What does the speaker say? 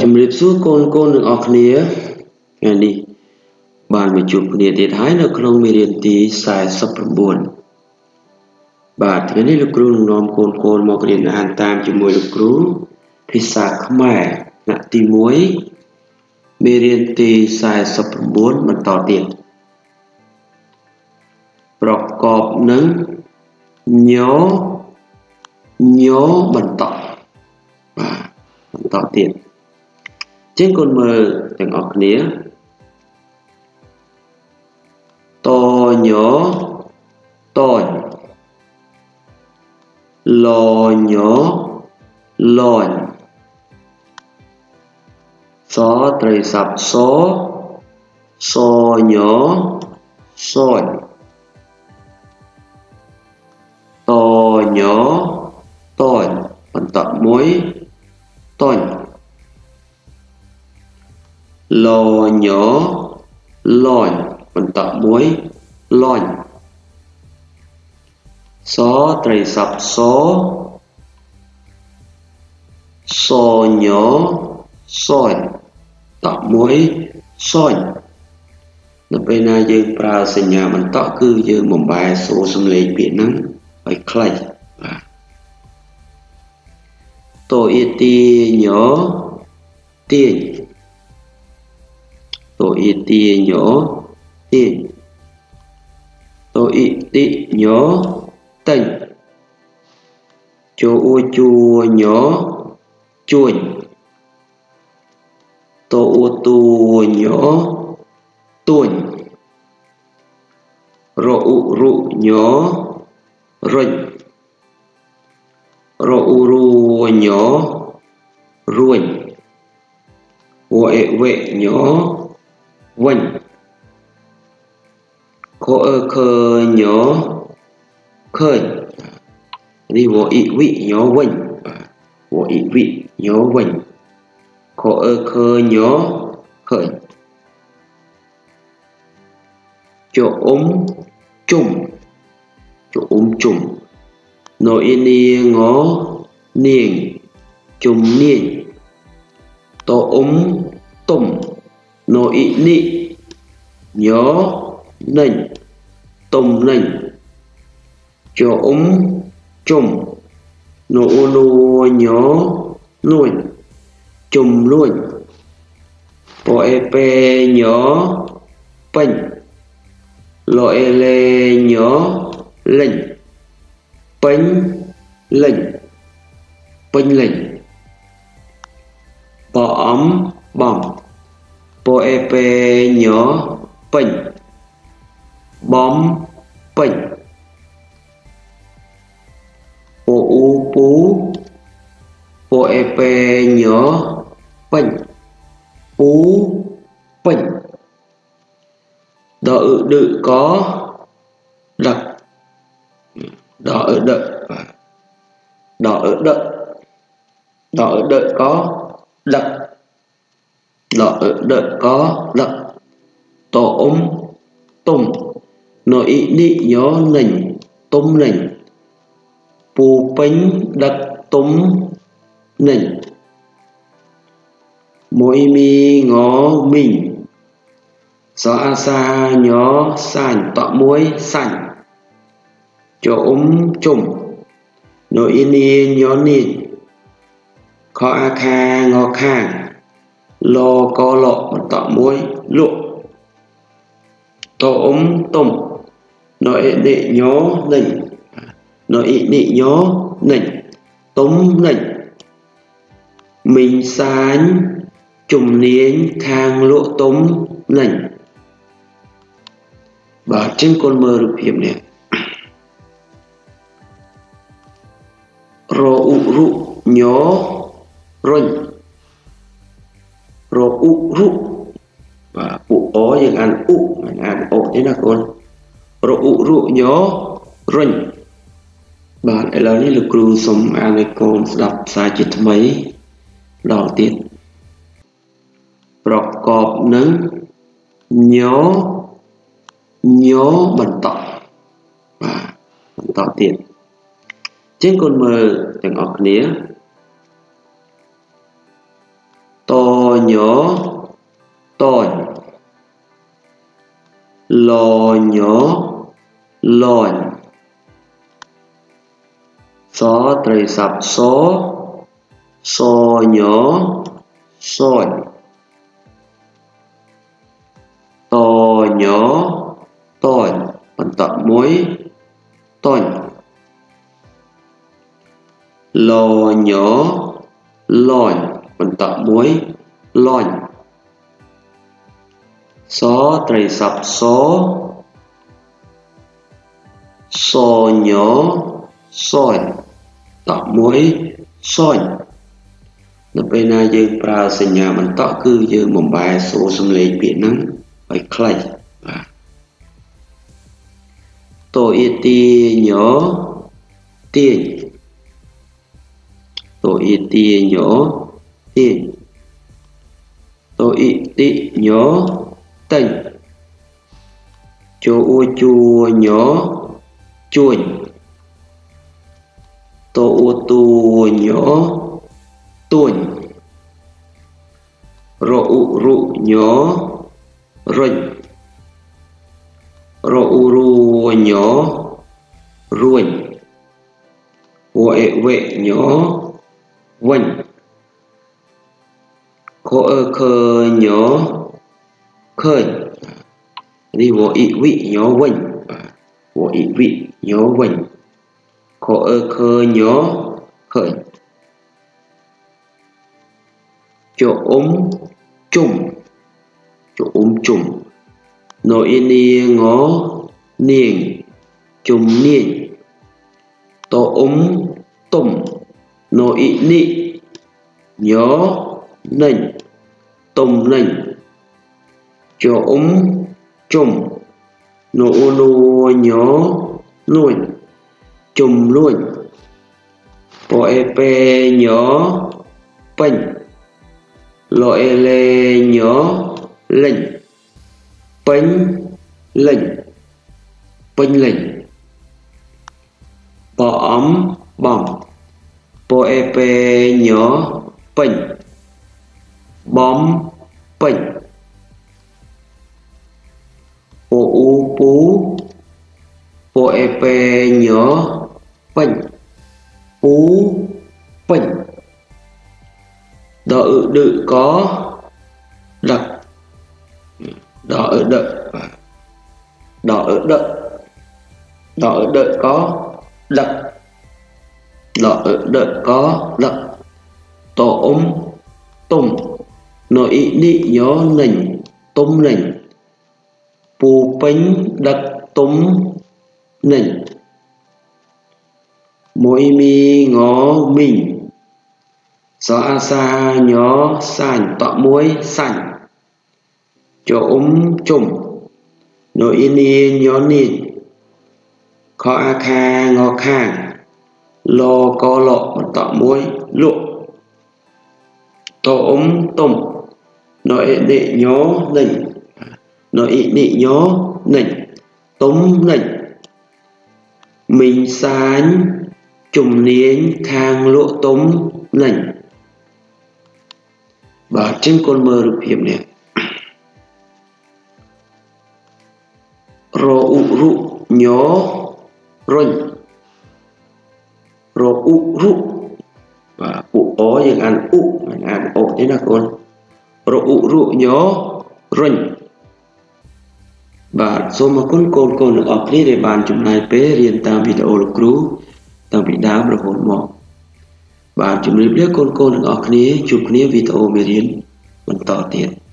Riệp suốt con được ọt nia ngày đi bàn về chụp nia tiệt hái nó không bị điện tí sai sắp buồn bà thế này lúc run nom con một điện an tam cho mùi lúc rú thì sạc mẹ nạ tì muối bị điện tí sai sắp buồn mà tỏ tiền bọc cọp nâng nhớ bẩn tỏ và bẩn tỏ tiền trên con mờទាំងអស់គ្នាតញតញលញលញសត្រីស័ព្ទសញសញតញតញបន្តមួយតញលញលញបន្តមួយលញសត្រីស័ព្ទសញសញតមួយសញនៅពេលណាយើងប្រើសញ្ញាបន្តគឺយើងបំបែសូរសំឡេងពាក្យហ្នឹងឲ្យខ្លីបាទតអ៊ីទីញទាញtổ y ti nhỏ tiền tổ y ti nhỏ tình chỗ u chua nhỏ chuồn tổ u tu nhỏ tuồn ro u ru nhỏ rình ro u ru nhỏ ruồi vệ nhỏ vinh khô khơ nhỏ khơi đi vô ý vị nhỏ vinh vô ý vị nhỏ vinh khô khơ nhỏ khơi chỗ chung nội ni ngó niềng chung niềng tổ tùng nội nị nhớ nành tùng nành cho chùm nô nhớ luôn chùm luôn bộ ep nhớ panh loại lê nhớ lệnh panh lệnh bỏ ấm bằng bộ ep nhớ panh bom panh bộ u pú bộ ep nhớ panh pú panh đỡ đự có đặc đỡ đỡ có đặc đỡ có đặc tổ tùng nội nị nhớ nành tôm nành pù bánh đặc tôm nành mỗi mi ngó mình gió xa nhó sàn tọ muối sành chỗ chùm nội ni nhó nịt khó a kha ngó khang lo có lọ tọ muối lụa tổ tùng nội nị nhó nành nội nị nhó nành tống nành mình sáng chùm niên khang lụa tống nành và trên con mơ được hiểm này ro u ru nhó rinh ro u ru và u ó nhưng ăn u mình ăn ổ thế nào con ro u ru nhó rinh bạn ấy là lực cru sống ăn con đọc sai chữ mấy đầu tiên bọc cọp nâng nhớ bẩn tỏ và bẩn tỏ tiền trên con mờទាំងអស់គ្នាត nhỏ tòn lò nhỏ lòn xó trời sập xó nhỏ sòn to nhỏ tòn phần tập muối tòn lò nhỏ lòn phần tập muối lòn xó trời sập xó nhỏ sòn tập muối sòn nó bên này dương pra sinh nhà mình tỏ cư dương một bài số xâm lệ biển nắng phải clay tổ y tì nhỏ tiền tổ y tì nhỏ tiền tổ y tì nhỏ tình chỗ ô chùa nhỏ chuồn tổ ô tù nhỏ tuần rộ rụ nhỏ rình rộ rụ nhỏ ruồi vệ nhỏ vinh khô khơ nhỏ khơi đi vô ý vị nhỏ vinh vô ý vị nhỏ vinh khô khơ nhỏ khơi chỗ chung nội ni ngó niềng chung niên tổ tùng nội nị nhỏ nành tùng nành chỗ chung nô lô nhỏ nuôi chung luôn bộ ep nhỏ bánh loại lê nhỏ lệnh bánh lệnh bỏ ấm bỏng bộ ep nhỏ bánh bóng bánh bộ u bú bộ ep nhỏ bánh bú bánh đỡ đự có đặc đỡ đỡ có đặc đỡ có đặc tổ tùng nội ý nị nhỏ nành tôm nành bù bánh đặc tôm nành mỗi mi ngó mình gió a sa nhỏ sàn tọ muối sàn chỗ trùng nội in ni nhỏ nìn khó a kha ngó khang lo co lọ tọ muối lụa tổ tùng nội nị nhỏ nình nội nị nhỏ nình tống nình mình sán trùng niên khang lụa tống nình và trên con mơ được hiểm này rô ụ rụ nhỏ rinh rô ụ rụ và ụ ó nhưng ăn ụ mình ăn ổ thế nào con rô ụ rụ nhỏ rinh và số mà con được ọc lý để bàn chúng này bé riêng tam video lực rú tam bị đá được hồn mọc và chúng mình biết con được ọc lý chụp lý video về riêng mình tỏ tiền